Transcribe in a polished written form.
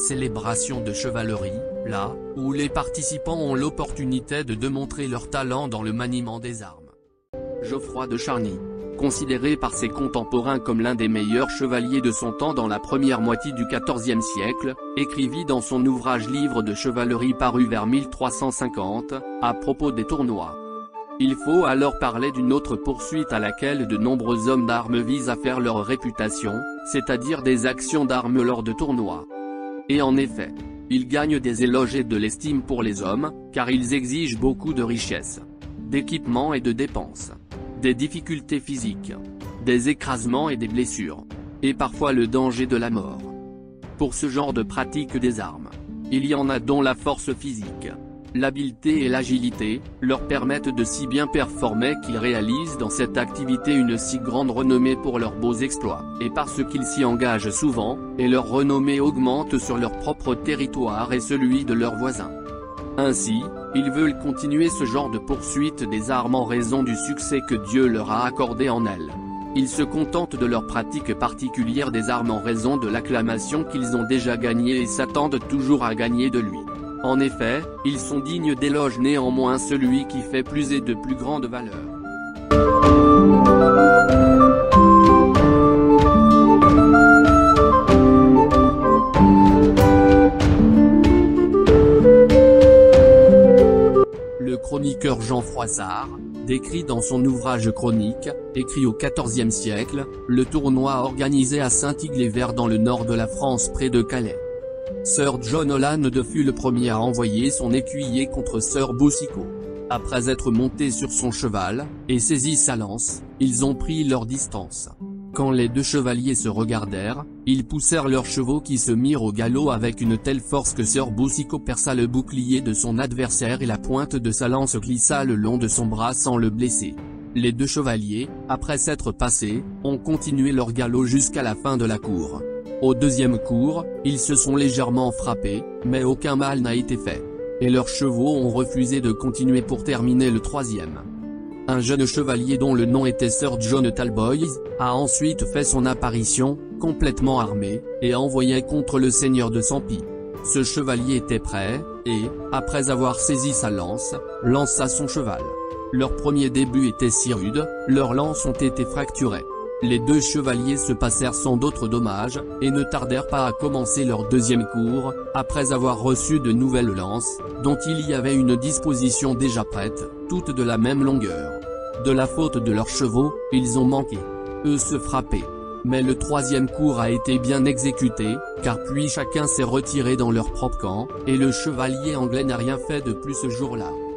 célébration de chevalerie, là où les participants ont l'opportunité de démontrer leur talent dans le maniement des armes. Geoffroy de Charny, considéré par ses contemporains comme l'un des meilleurs chevaliers de son temps dans la première moitié du XIVe siècle, écrivit dans son ouvrage Livre de chevalerie paru vers 1350, à propos des tournois. Il faut alors parler d'une autre poursuite à laquelle de nombreux hommes d'armes visent à faire leur réputation, c'est-à-dire des actions d'armes lors de tournois. Et en effet, ils gagnent des éloges et de l'estime pour les hommes, car ils exigent beaucoup de richesses, d'équipements et de dépenses, des difficultés physiques, des écrasements et des blessures, et parfois le danger de la mort. Pour ce genre de pratique des armes, il y en a dont la force physique, l'habileté et l'agilité, leur permettent de si bien performer qu'ils réalisent dans cette activité une si grande renommée pour leurs beaux exploits, et parce qu'ils s'y engagent souvent, et leur renommée augmente sur leur propre territoire et celui de leurs voisins. Ainsi, ils veulent continuer ce genre de poursuite des armes en raison du succès que Dieu leur a accordé en elles. Ils se contentent de leur pratique particulière des armes en raison de l'acclamation qu'ils ont déjà gagnée et s'attendent toujours à gagner de lui. En effet, ils sont dignes d'éloge, néanmoins celui qui fait plus est de plus grande valeur. Le chroniqueur Jean Froissart décrit dans son ouvrage Chronique, écrit au XIVe siècle, le tournoi organisé à Saint-Ygle-les-Verts dans le nord de la France près de Calais. Sir John Holland fut le premier à envoyer son écuyer contre Sir Boucicaut. Après être monté sur son cheval, et saisi sa lance, ils ont pris leur distance. Quand les deux chevaliers se regardèrent, ils poussèrent leurs chevaux qui se mirent au galop avec une telle force que Sir Boucicaut perça le bouclier de son adversaire et la pointe de sa lance glissa le long de son bras sans le blesser. Les deux chevaliers, après s'être passés, ont continué leur galop jusqu'à la fin de la cour. Au deuxième cours, ils se sont légèrement frappés, mais aucun mal n'a été fait. Et leurs chevaux ont refusé de continuer pour terminer le troisième. Un jeune chevalier dont le nom était Sir John Talboys, a ensuite fait son apparition, complètement armé, et envoyé contre le seigneur de Sampy. Ce chevalier était prêt, et, après avoir saisi sa lance, lança son cheval. Leur premier début était si rude, leurs lances ont été fracturées. Les deux chevaliers se passèrent sans d'autres dommages, et ne tardèrent pas à commencer leur deuxième cours, après avoir reçu de nouvelles lances, dont il y avait une disposition déjà prête, toutes de la même longueur. De la faute de leurs chevaux, ils ont manqué. Eux se frappaient. Mais le troisième cours a été bien exécuté, car puis chacun s'est retiré dans leur propre camp, et le chevalier anglais n'a rien fait de plus ce jour-là.